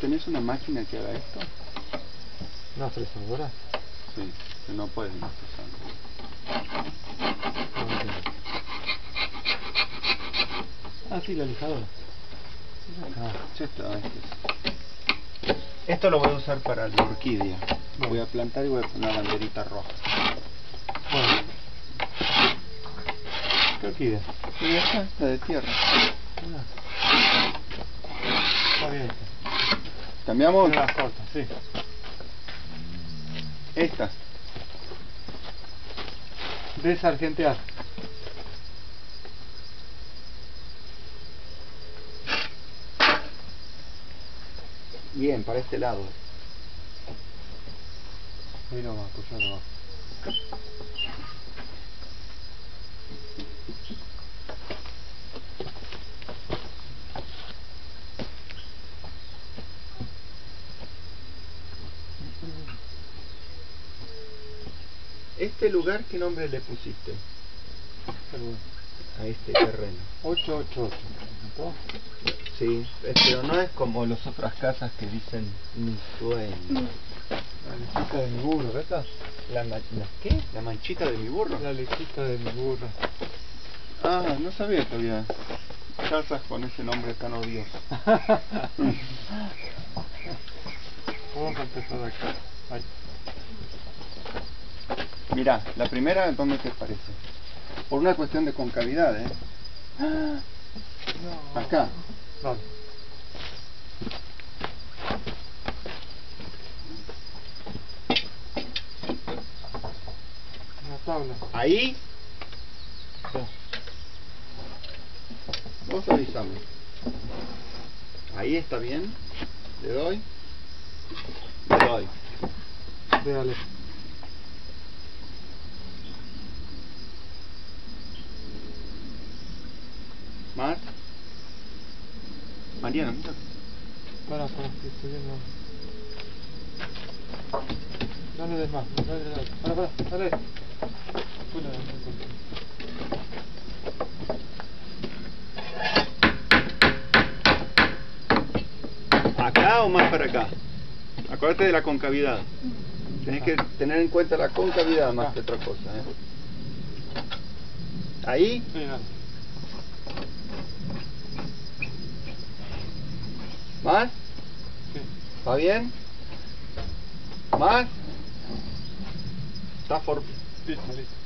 ¿tenés una máquina que haga esto? ¿Una fresadora? Sí, que no puedes no fresar. No entiendo. Ah, sí, la lijadora. Ya está, esto lo voy a usar para la orquídea. Bueno. Voy a plantar y voy a poner una banderita roja. Bueno. ¿Qué orquídea? Y esta de tierra. Ah. Está bien. ¿Cambiamos? Tiene las cortas, sí. Esta. Desargentear. Bien, para este lado. Ahí no va, pues ya no va. ¿Este lugar qué nombre le pusiste? A este terreno. 888. ¿No? Sí, pero no es como las otras casas que dicen mi sueño. La lechita de mi burro, ¿verdad? ¿Qué? ¿La manchita de mi burro? La lechita de mi burro. Ah, no sabía que había casas con ese nombre tan odioso. Vamos a empezar acá. Ahí. Mirá, la primera, ¿dónde te parece? Por una cuestión de concavidad, ¿eh? No. Acá. Vale. Una tabla. Ahí, Ya. vos avísame. Ahí está bien. Le doy. Le doy. Dale. Más. Mariana, mira. Para, que estoy viendo. Dale de más, dale. Para, dale. Una, ¿Acá o más para acá? Acuérdate de la concavidad. Tenés que tener en cuenta la concavidad más que otra cosa, ¿eh? Ahí. sí, dale. ¿Más? Sí. ¿Va bien? ¿Más? Está for... Listo, listo.